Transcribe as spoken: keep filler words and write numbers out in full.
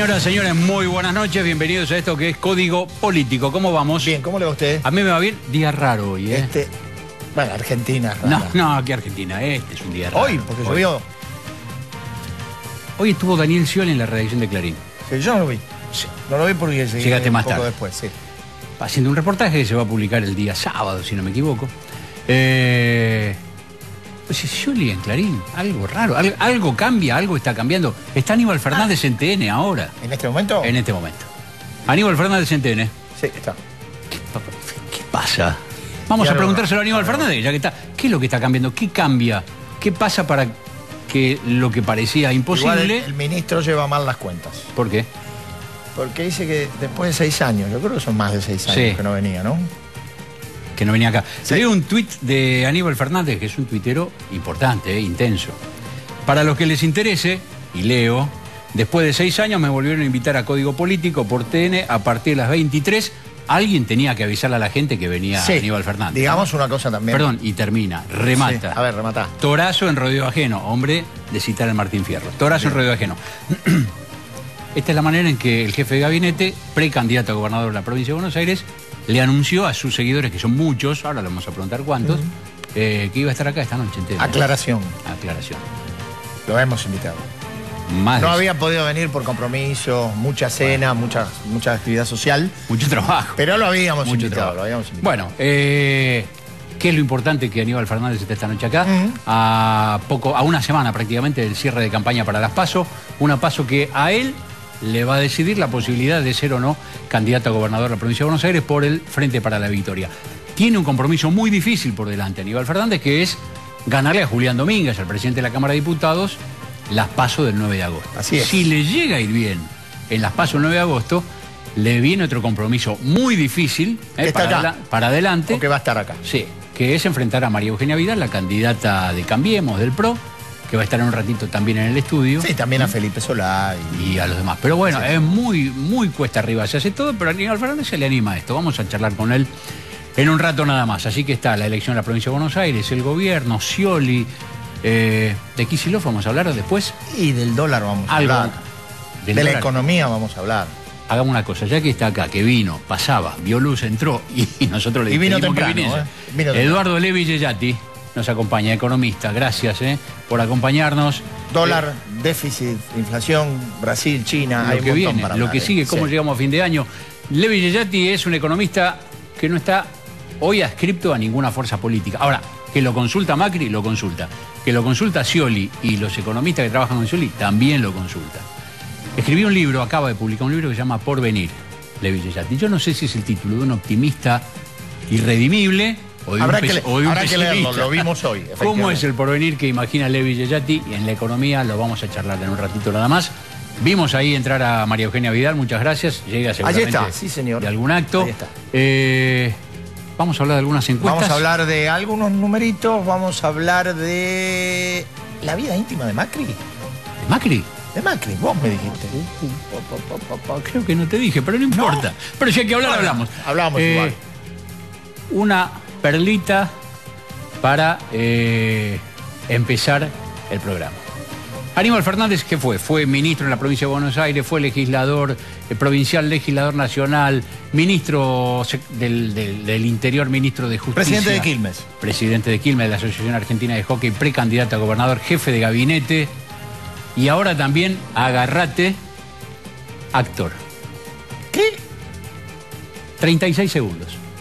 Señoras, señores, muy buenas noches. Bienvenidos a esto que es Código Político. ¿Cómo vamos? Bien, ¿cómo le va a usted? A mí me va bien. Día raro hoy, ¿eh? Este, bueno, Argentina es rara. No, no, aquí Argentina. Este es un día raro. Hoy, porque llovió. Hoy estuvo Daniel Scioli en la redacción de Clarín. Sí, yo no lo vi. Sí. No lo vi porque llegué Llegaste un más poco tarde. después, sí. Haciendo un reportaje que se va a publicar el día sábado, si no me equivoco. Eh... Pues Scioli en Clarín, algo raro, algo, algo cambia, algo está cambiando. Está Aníbal Fernández en T N ahora. ¿En este momento? En este momento. Aníbal Fernández en T N. Sí, está. ¿Qué, qué pasa? Vamos Ya a no, preguntárselo a Aníbal no, no. Fernández, ya que está. ¿Qué es lo que está cambiando? ¿Qué cambia? ¿Qué pasa para que lo que parecía imposible... Igual el, el ministro lleva mal las cuentas. ¿Por qué? Porque dice que después de seis años, yo creo que son más de seis años Sí. que no venía, ¿no? Que no venía acá. Se Sí. dio un tuit de Aníbal Fernández, que es un tuitero importante, eh, intenso. Para los que les interese, y leo, después de seis años me volvieron a invitar a Código Político por T N a partir de las veintitrés. Alguien tenía que avisarle a la gente que venía Sí. Aníbal Fernández. Digamos una cosa también. Perdón, y termina, remata. Sí. A ver, rematá. Torazo en rodeo ajeno, hombre de citar al Martín Fierro. Torazo en rodeo ajeno. Esta es la manera en que el jefe de gabinete, precandidato a gobernador de la provincia de Buenos Aires, le anunció a sus seguidores, que son muchos, ahora le vamos a preguntar cuántos, Uh-huh. eh, que iba a estar acá esta noche entera. Aclaración. Aclaración. Lo hemos invitado. Más No de- había podido venir por compromiso, mucha cena, mucha, mucha actividad social, mucho trabajo. pero lo habíamos Mucho invitado, trabajo. lo habíamos invitado. Bueno, eh, ¿qué es lo importante que Aníbal Fernández esté esta noche acá? Ujú. A poco, a una semana prácticamente del cierre de campaña para las PASO, una PASO que a él le va a decidir la posibilidad de ser o no candidato a gobernador de la provincia de Buenos Aires por el Frente para la Victoria. Tiene un compromiso muy difícil por delante Aníbal Fernández, que es ganarle a Julián Domínguez, al presidente de la Cámara de Diputados, las PASO del nueve de agosto. Así es. Si le llega a ir bien en las PASO del nueve de agosto, le viene otro compromiso muy difícil eh, Que está para, acá. adela- para adelante. O que va a estar acá. Sí, que es enfrentar a María Eugenia Vidal, la candidata de Cambiemos, del P R O, que va a estar en un ratito también en el estudio. Sí, también a Felipe Solá. Y... Y a los demás. Pero bueno, Sí. es muy, muy cuesta arriba. Se hace todo, pero a Aníbal Fernández se le anima a esto. Vamos a charlar con él en un rato nada más. Así que está la elección de la provincia de Buenos Aires, el gobierno, Scioli. Eh, ¿De Kicillof vamos a hablar después? y del dólar vamos a Algo. hablar. Del de la dólar. economía vamos a hablar. Hagamos una cosa, ya que está acá, que vino, pasaba, vio luz, entró y, y nosotros le Y vino pedimos que temprano, viniese. ¿eh? Vino temprano. Eduardo Levi Yeyati nos acompaña, economista. Gracias eh, por acompañarnos. Dólar, déficit, inflación, Brasil, China, hay Lo un que montón viene, para lo hablar, que ¿eh? sigue, cómo Sí. llegamos a fin de año. Levi Yeyati es un economista que no está hoy adscripto a ninguna fuerza política. Ahora, que lo consulta Macri, lo consulta. Que lo consulta Scioli y los economistas que trabajan con Scioli también lo consultan. Escribió un libro, acaba de publicar un libro que se llama Porvenir, Levi Yeyati. Yo no sé si es el título de un optimista irredimible o de Habrá un, que, pes- o de un habrá que leerlo, pesimista. lo vimos hoy. ¿Cómo efectivamente. es el porvenir que imagina Levi Yeyati? Y en la economía lo vamos a charlar en un ratito nada más. Vimos ahí entrar a María Eugenia Vidal, muchas gracias. Llega seguramente está, sí, señor. de algún acto. Ahí está. Eh, vamos a hablar de algunas encuestas. Vamos a hablar de algunos numeritos, vamos a hablar de la vida íntima de Macri. ¿De Macri? De Macri, vos me dijiste. Creo que no te dije, pero no importa. Pero si hay que hablar, Bueno, hablamos. hablamos igual. Una perlita para eh, empezar el programa. Aníbal Fernández, ¿qué fue? Fue ministro en la provincia de Buenos Aires, fue legislador eh, provincial, legislador nacional, ministro sec- del, del- del Interior, ministro de Justicia. Presidente de Quilmes. Presidente de Quilmes, de la Asociación Argentina de Hockey, precandidato a gobernador, jefe de gabinete y ahora también, agárrate, actor. ¿Qué? treinta y seis segundos.